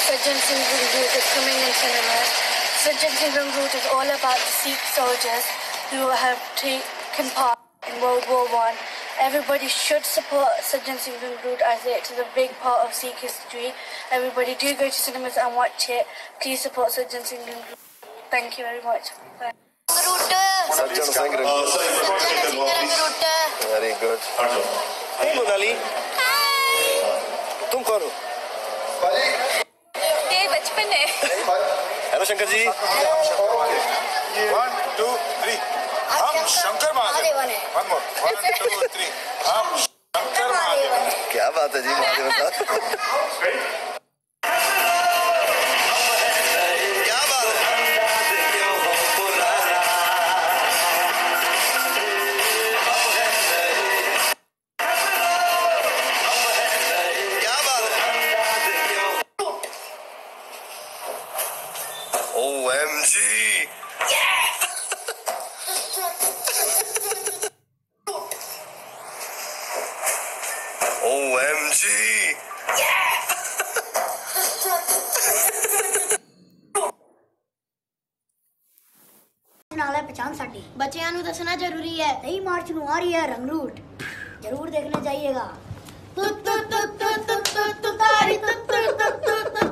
Sajjan Singh Rangoon is coming in cinemas. Sajjan Singh Rangoon is all about the Sikh soldiers who have taken part in World War I. Everybody should support Sajjan Singh Rangoon as it is a big part of Sikh history. Everybody do go to cinemas and watch it. Please support Sajjan Singh Rangoon. Thank you very much. Sajjan Singh Rangoon. Very good. Hey Monali. Hi. तुम कौन हो? ये बचपन है। Hello Shankar ji. 1 2 3 हम शंकर महादेव हैं। 1 more 1 2 3 हम शंकर महादेव हैं। क्या बात है जी महादेव साहब। क्या बात है। क्या बात है। OMG। OMG। नाल है पहचान साडी बच्चों ਨੂੰ ਦੱਸਣਾ ਜ਼ਰੂਰੀ ਹੈ। 23 ਮਾਰਚ ਨੂੰ ਆ ਰਹੀ ਹੈ रंगरूट, जरूर देखने जाइएगा।